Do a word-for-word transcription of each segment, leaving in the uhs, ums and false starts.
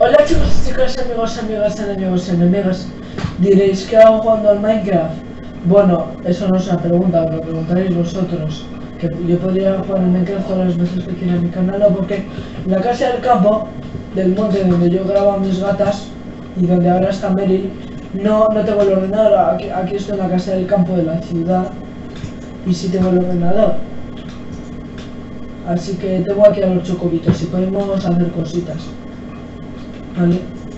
Hola chicos y chicas, amigos, amigas, enemigos, enemigas. Diréis, ¿qué hago jugando al Minecraft? Bueno, eso no es una pregunta, me lo preguntaréis vosotros. Que yo podría jugar al Minecraft todas las veces que quiera en mi canal, ¿no? Porque en la casa del campo, del monte donde yo grabo a mis gatas y donde ahora está Meryl, no, no tengo el ordenador. Aquí, aquí estoy en la casa del campo de la ciudad y sí tengo el ordenador. Así que tengo aquí a los chocobitos y podemos hacer cositas. Vale.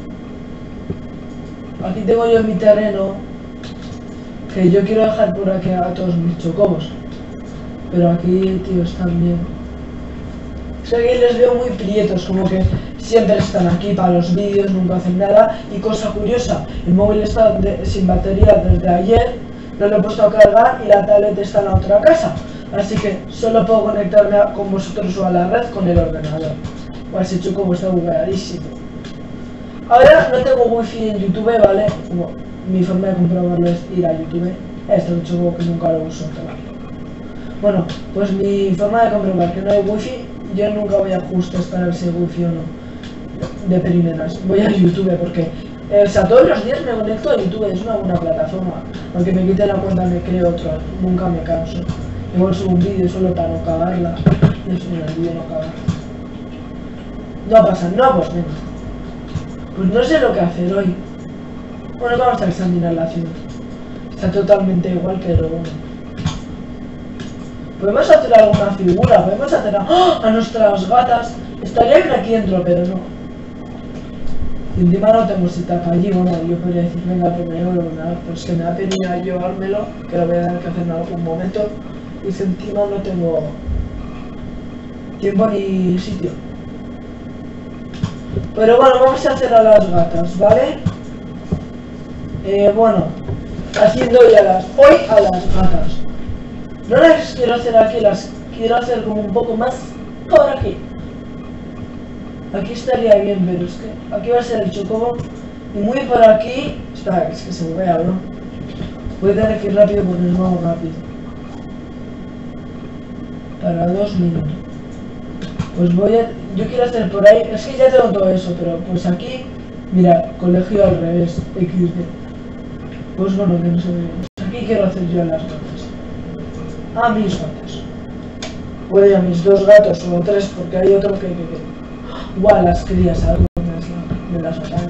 Aquí tengo yo mi terreno, que yo quiero dejar por aquí a todos mis chocobos. Pero aquí, tío, están bien. Es que aquí les veo muy prietos, como que siempre están aquí para los vídeos, nunca hacen nada. Y cosa curiosa, el móvil está de, sin batería desde ayer, no lo he puesto a cargar y la tablet está en la otra casa. Así que solo puedo conectarme a, con vosotros o a la red con el ordenador. Pues ese chocobo está bugueadísimo. Ahora no tengo wifi en YouTube, ¿vale? Como mi forma de comprobarlo es ir a YouTube. Este es un chocobo que nunca lo uso, ¿vale? Bueno, pues mi forma de comprobar que no hay wifi, yo nunca voy a justo esperar si hay wifi o no. De primeras. Voy a YouTube porque, eh, o sea, todos los días me conecto a YouTube, es una buena plataforma. Aunque me quite la cuenta me creo otra, nunca me canso. Igual subo un vídeo solo para no cagarla. Y eso en el vídeo no cagarla. No pasa, no, pues venga. Pues no sé lo que hacer hoy. Bueno, vamos a examinar la ciudad. Está totalmente igual que lo bueno. Podemos hacer alguna figura, podemos hacer a, ¡oh! a nuestras gatas. Estaría bien aquí dentro, pero no. Y encima no tengo sitapa allí, bueno, yo podría decir, venga, primero lo voy a pues que me va a pedir a llevármelo, que lo voy a tener que hacer en algún momento. Y si encima no tengo tiempo ni sitio. Pero bueno, vamos a hacer a las gatas, ¿vale? Eh, bueno, haciendo ya las... Hoy a las gatas. No las quiero hacer aquí, las quiero hacer como un poco más por aquí. Aquí estaría bien, pero es que aquí va a ser el chocobo. Y muy por aquí... Espera, es que se me vea, bro. Voy a tener que ir rápido porque no hago rápido. Para dos minutos. Pues voy a... Yo quiero hacer por ahí... Es que ya tengo todo eso, pero pues aquí... Mira, colegio al revés, equis de. Pues bueno, que no se ve bien. Aquí quiero hacer yo a las gatas. A mis gatos. Voy a mis dos gatos o tres, porque hay otro que... que, que... Igual las crías algunas de las atacan.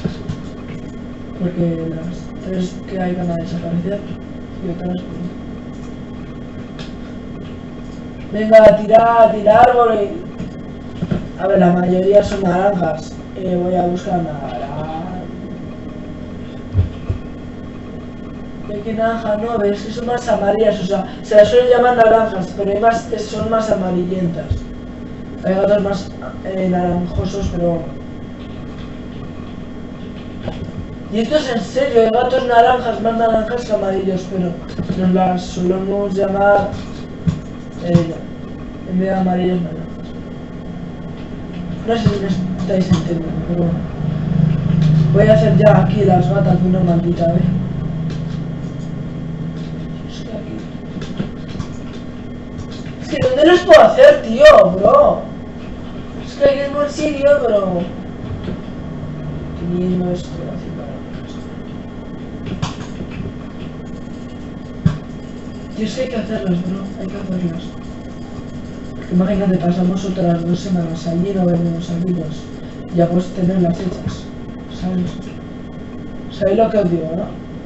Porque las tres que hay van a desaparecer y otras pues... Venga, a tirar, a tirar, árboles. A ver, la mayoría son naranjas. Eh, voy a buscar naranjas. ¿De qué naranja? No, ves que son más amarillas, o sea, se las suelen llamar naranjas, pero hay más, son más amarillentas. Hay gatos más eh, naranjosos, pero... Y esto es en serio, hay gatos naranjas, más naranjas que amarillos, pero nos las solemos llamar... Eh, en vez de amarillos, naranjas. No sé si me estáis entendiendo, pero bueno. Voy a hacer ya aquí las gatas de una maldita vez. Es que aquí... Es que ¿dónde los puedo hacer, tío, bro? Es que aquí es buen sitio, pero... Teniendo esto así para... Tío, es que hay que hacerlas, bro. Hay que hacerlas. Imagínate, pasamos otras dos semanas allí y no venimos aquí, pues ya puedes tenerlas hechas, ¿sabes? ¿Sabéis lo que os digo, no?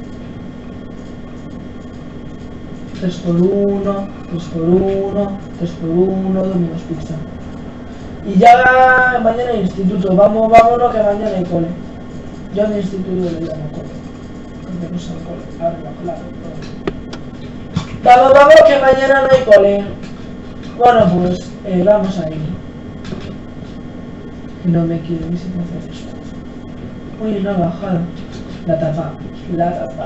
tres por uno, tres por uno, tres por uno, Domino's Pizza. Y ya mañana hay instituto, vamos, vámonos que mañana hay cole. Yo a mi instituto le llamo cole. Aunque no sea cole, arriba, claro. Vamos, vamos que mañana no hay cole. Bueno, pues eh, vamos a ir. No me quiero ni siquiera hacer esto. Uy, una bajada. La tapa, la tapa.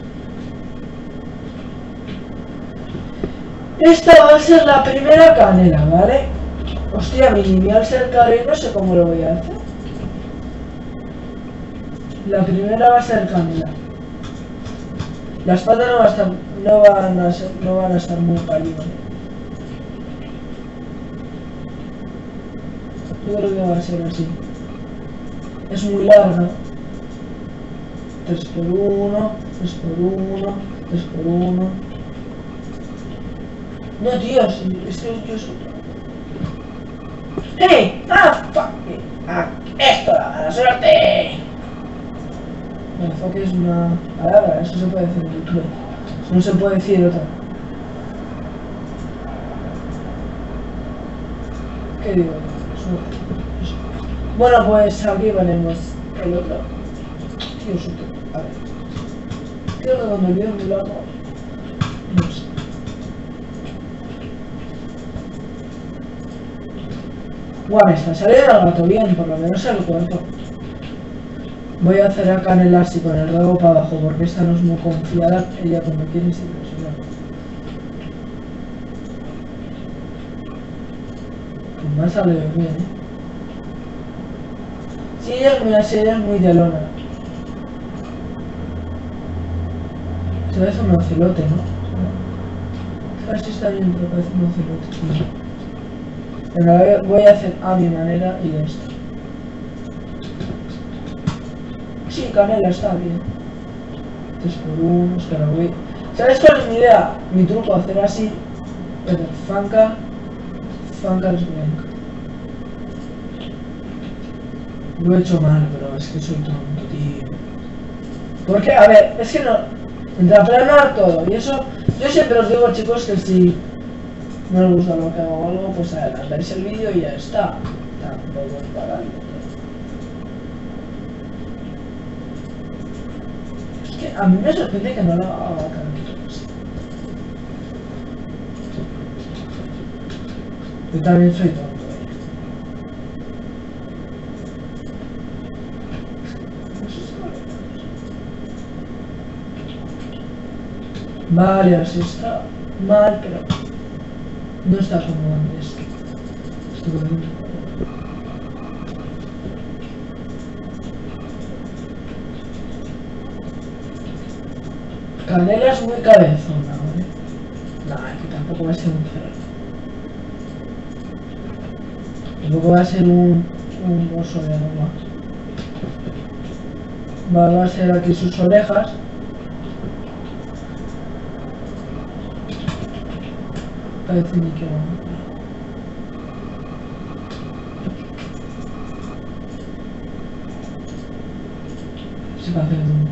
Esta va a ser la primera canela, ¿vale? Hostia, mi niño al ser caro y no sé cómo lo voy a hacer. La primera va a ser canela. Las patas no van a estar, no van a, ser, no van a estar muy pálidas. Yo creo que va a ser así. es muy larga. tres por uno, tres por uno, tres por uno. No, tío, si es que yo soy... ¡Hey! ¡Ah, fuck! ¡Ah, esto da mala suerte! Bueno, fuck es una palabra, eso se puede decir en YouTube. Eso no se puede decir otra. ¿Qué digo? Eso, eso. Bueno, pues aquí ponemos el otro. Tío, súper. A ver. Creo que cuando el vídeo es muy largo. No sé. Guau, me está saliendo el gato bien, por lo menos el cuerpo. Voy a hacer a Canela así con el rabo para abajo, porque esta no es muy confiada. Ella como quiere es impresionante. Pues me ha salido bien, ¿eh? Sí, ella es muy así, ella es muy de lona. Se parece un ocelote, ¿no? A ver si está bien, pero parece un ocelote. Bueno, voy a hacer a mi manera y ya está. Sí, Canela está bien. tres por uno, es que ahora voy... ¿Sabes cuál es mi idea? Mi truco, hacer así. Pero Fanca... Fanca es blanca. Lo he hecho mal, pero es que soy tonto, tío. Porque, a ver, es que no... Entre aplanar todo y eso... Yo siempre os digo, chicos, que si no os gusta lo que hago o algo, pues adelantáis el vídeo y ya está. Tampoco es para algo. Es que a mí me sorprende que no lo haga tanto. Yo también soy tonto. Vale, así está mal, pero no está como antes. Estuve bien. Canela es muy cabezona, ¿vale? Nah, que tampoco va a ser un cerro. Tampoco va a ser un, un oso de agua. Va, va a ser aquí sus orejas. Parece ni que va. Se va a hacer un...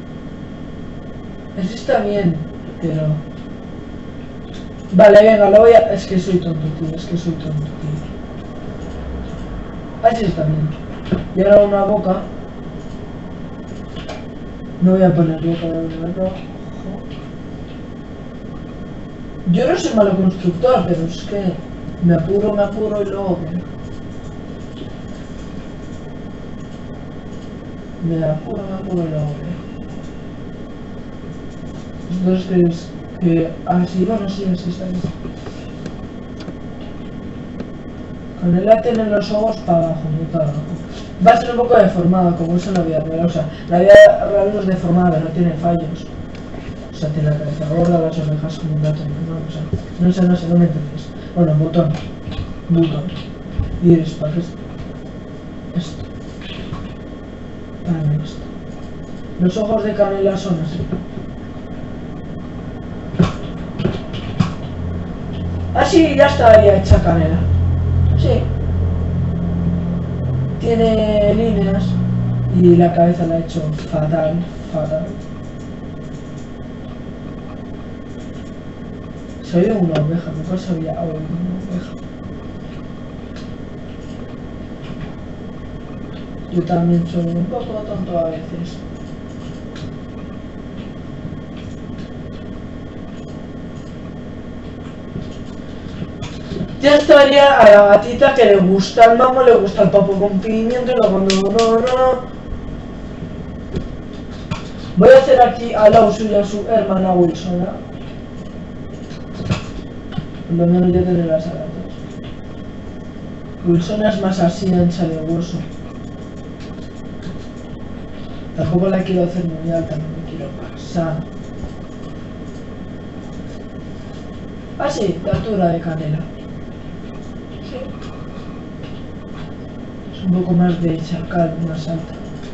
Eso está bien, pero... Vale, venga, lo voy a... Es que soy tonto, tío, es que soy tonto, tío. Así está bien. Y ahora una boca. No voy a poner boca de un rojo. Yo no soy malo constructor, pero es que me apuro, me apuro y luego me, me apuro, me apuro y luego me. Entonces que, que así, bueno, así, así está bien. Canela tiene los ojos para abajo, muy para abajo. Va a ser un poco deformada, como eso en la vida real. O sea, la vida real no es deformada, pero no tiene fallos. O sea, tiene la cabeza gorda, las orejas como un gato, ¿no? O sea, no sé, no sé, no me entendéis. Bueno, botón. Botón. Iris, ¿para qué es? Esto. Para mí esto. Los ojos de Canela son así. Así ya está ya hecha Canela. Sí. Tiene líneas y la cabeza la ha hecho fatal, fatal. Soy una oveja, nunca sabía oh, una oveja. Yo también soy un poco tonto a veces. Ya estaría a la gatita que le gusta el mambo, le gusta el papo con pimiento y luego no, no, no. Voy a hacer aquí a la y a su hermana Wilson, ¿no? Por lo menos ya tendré las alatas. Wilson es más así, ancha de hueso. Tampoco la quiero hacer muy alta, no me quiero pasar. Ah, sí, de altura de Canela. Sí. un poco más de chacal, más alta.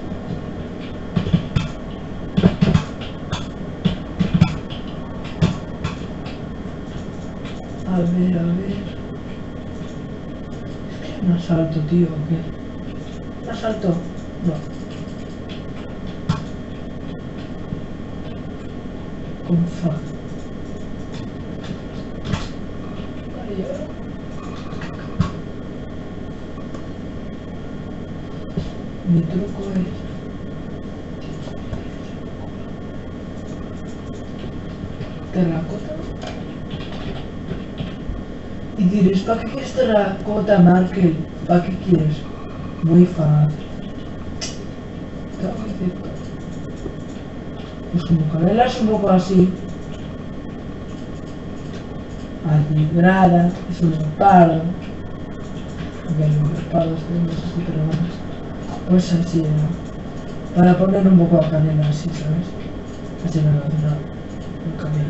A ver, a ver. Más alto, tío, ¿o qué? Más alto. No. Con fa. Mi truco es... terracota. Y diréis, ¿para qué quieres terracota, Markel? ¿Para qué quieres? Muy fácil. Pues como Canela es un poco así. Atigrada, es un leopardo. Aunque los leopardos tenemos así, pero vamos. Pues así era. Para poner un poco a Canela así, ¿sabes? Así me lo hace una, un camino.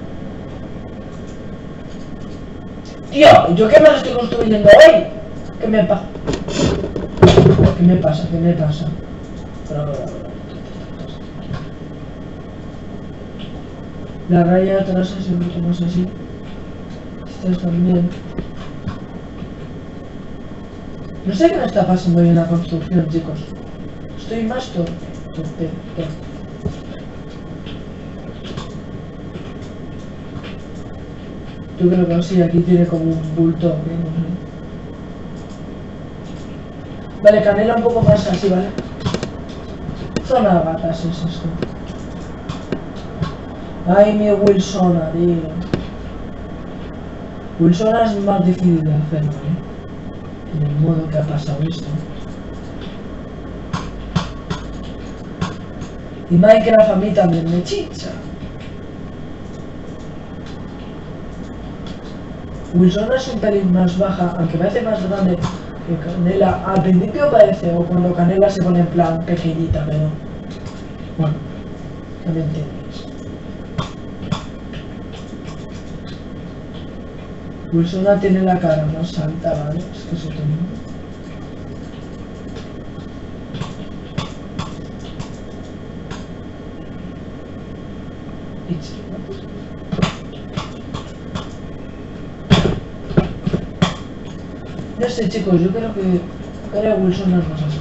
Tío, ¿yo qué más estoy construyendo hoy? ¿Qué me pasa? ¿Qué me pasa? ¿Qué me pasa? La raya de atrás es un poco más así. Estas también. No sé qué me está pasando hoy en la construcción, chicos. Estoy más torpe. Torpe, torpe. Yo creo que sí, aquí tiene como un bulto, ¿eh? No sé. Vale, Canela un poco más así, ¿vale? Zona de gatas es esto. Ay, mi Wilsona, tío. Wilsona es más difícil de hacerlo, ¿eh? En el modo que ha pasado esto. Y Minecraft a mí también me chicha. Wilsona es un pelín más baja, aunque parece más grande que Canela. Al principio parece, o cuando Canela se pone en plan pequeñita, pero... bueno, también entiendes. Wilsona tiene la cara más alta, ¿vale? Es que eso tengo. No sé, chicos, yo creo que cara Wilson es más así.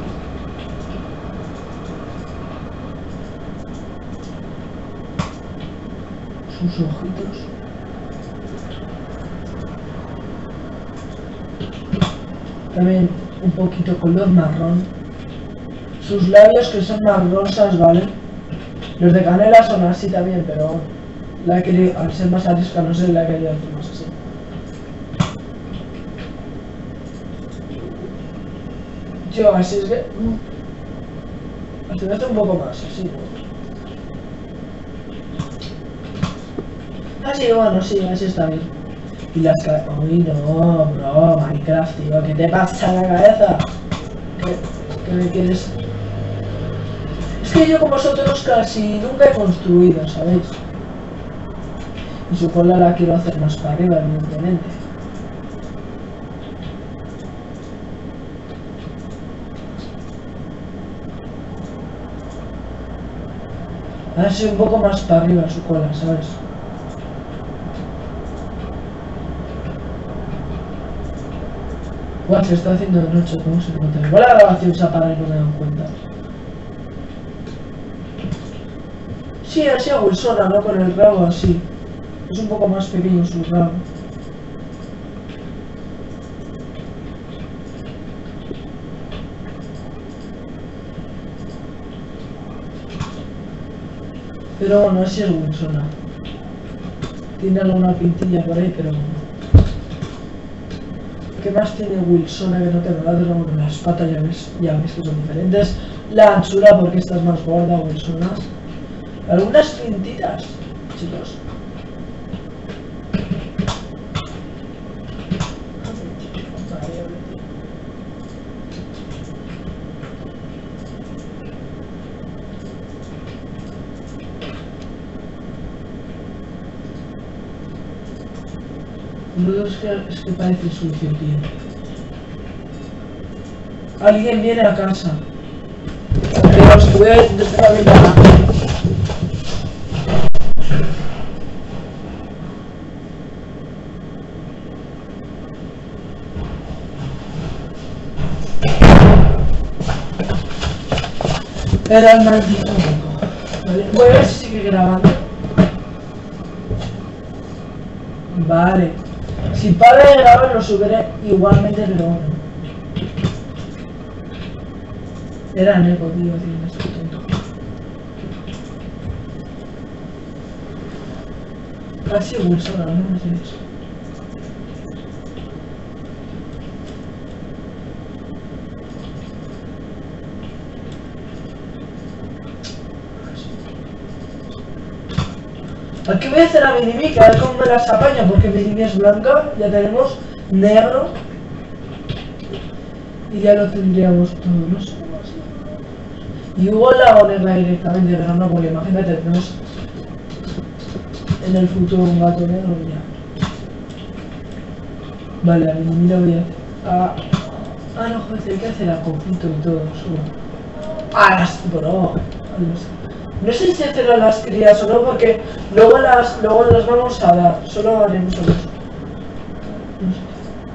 Sus ojitos. También un poquito color marrón. Sus labios que son más rosas, ¿vale? Los de Canela son así también, pero la que al ser más arisca, no sé, la que yo hacer más así. Yo, así es que... Así me hace un poco más, así, ¿no? Así, bueno, sí, así está bien. Y las cabezas... Uy, no, bro, Minecraft, tío, ¿qué te pasa en la cabeza? ¿Qué, qué me quieres...? Es que yo con vosotros casi nunca he construido, ¿sabéis? Y su cola la quiero hacer más para arriba, evidentemente. Ahora sí un poco más para arriba su cola, ¿sabes? Guau, se está haciendo de noche, ¿cómo se nota? Igual la grabación se apaga y no me dan cuenta. Sí, así a Wilsona, ¿no? Con el rabo así. Es un poco más pequeño su rabo. Pero bueno, así es Wilsona. Tiene alguna pintilla por ahí, pero... ¿Qué más tiene Wilsona que no tengo? La otra, bueno, las patas ya ves, ya ves que son diferentes. La anchura, porque esta es más gorda, Wilsona. Algunas pintitas, chicos. No, es que, es que parece sucio, tío. Alguien viene a casa. Pero os voy a desde la ventana. Era el maldito. Vale. Voy a ver si sigue grabando. Vale. Si para de grabar lo subiré igualmente, pero bueno. Era Neko, tío, tío, estoy tonto. Casi Wilson, al menos es eso. Aquí voy a hacer a Minimi, que a ver cómo me las apaña, porque Minimi es blanca, ya tenemos negro. Y ya lo tendríamos todo, no sé más. Y Hugo la hago negra directamente, pero no, porque imagínate, tenemos en el futuro un gato negro y ya. Vale, a Minimi lo voy a hacer. Ah, ah no, joder, hay que hacer a conflicto y todo, solo. Ah, las bro. No sé si hacer a las crías o no, porque luego las, luego las vamos a dar, solo haremos solo eso. No sé.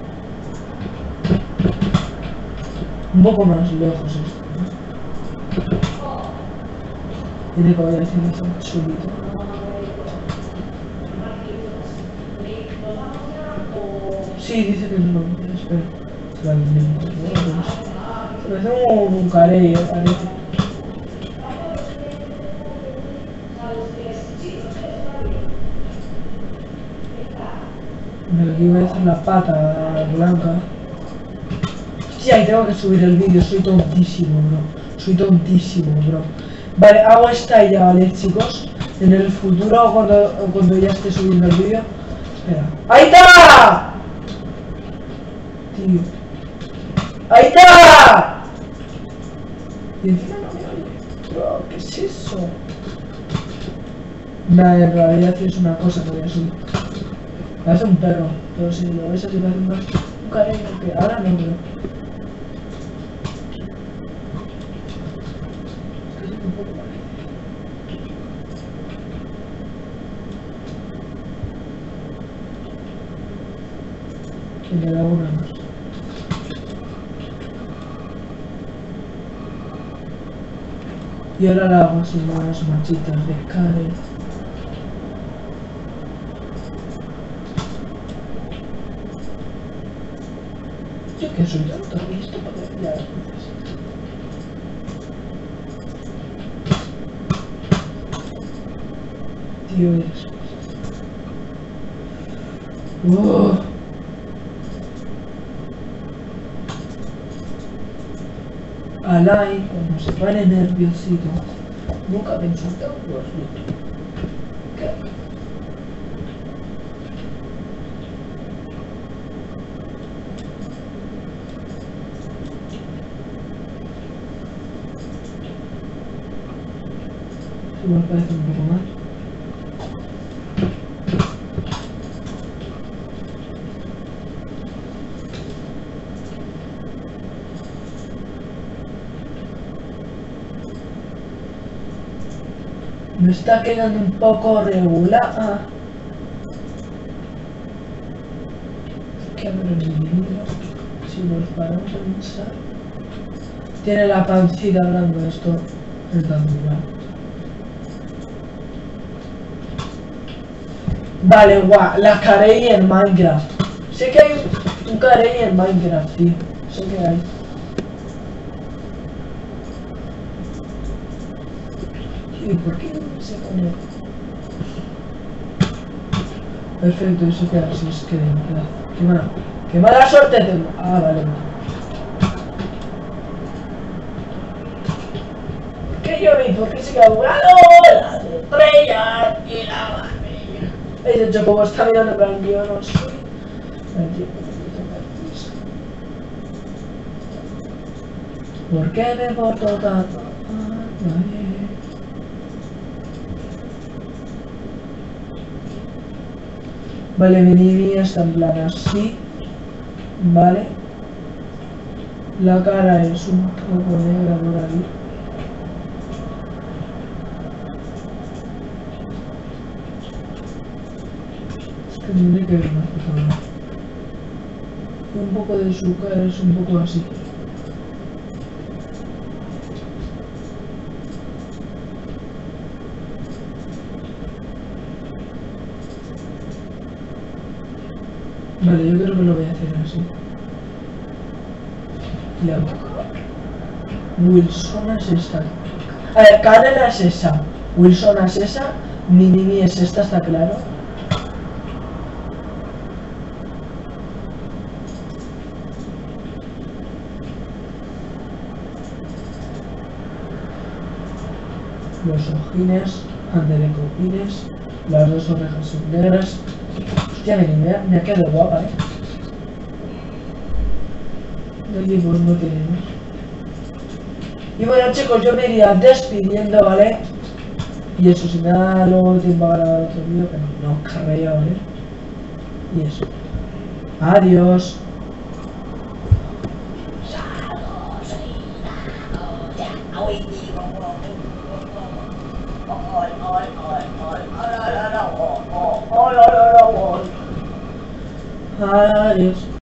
Un poco más lejos esto, ¿no? Tiene que voy a decir eso súbito. Sí, dice que no, espera. Se va a venir, se me hace un, un carey, parece. Aquí voy a hacer la pata blanca. Hostia, y tengo que subir el vídeo, soy tontísimo, bro. Soy tontísimo, bro. Vale, hago esta ya, ¿vale, chicos? En el futuro, o cuando, o cuando ya esté subiendo el vídeo. Espera. ¡Ahí está! Tío. ¡Ahí está! Y encima no me oye. Bro, ¿qué es eso? Vale, en realidad es una cosa que voy a subir. Parece un perro, pero si lo ves así parece un, un cariño que ahora no, pero... Es que es un poco parecido. Que le da una más. Y ahora la hago así más manchitas de cara. Que soy tonto, listo para pillar las cosas. Tío, eres. Oh. Alay, cuando se pone nerviosito, nunca me insulta un gordito. ¿Qué? Igual parece un poco más. Me está quedando un poco regular. ¿Qué habrá en el libro? Si nos paramos a pensar. Tiene la pancita grande esto. Es tan dura. Vale, guau, la carey en Minecraft. Sé que hay un carey en Minecraft, tío. Sé que hay. ¿Y por qué no se pone? Perfecto, eso queda así, es que de verdad. Qué mala, qué mala suerte tengo. Ah, vale. ¿Qué yo vi? ¿Por qué se queda jugando? Las estrellas y la barbilla. Ese Chocobo está mirando en plan, yo no soy. ¿Por qué me porto tanto? Vale, mi niña está en plan así. Vale. La cara es un poco negra por ahí. Es que tendré que ver más persona. Un poco de su cara es un poco así. Vale, yo creo que lo voy a hacer así. La boca. Wilson es esta. A ver, Karen es esa. Wilson es esa. Minimi es esta, está claro. Los ojines, Andere copines, las dos orejas son negras. Hostia, me, me ha quedado guapa, eh. De libros no tenemos. Y bueno chicos, yo me iría despidiendo, ¿vale? Y eso, si me da luego tiempo a grabar otro vídeo, que no, no carrera, ¿vale? Y eso. Adiós. Adiós.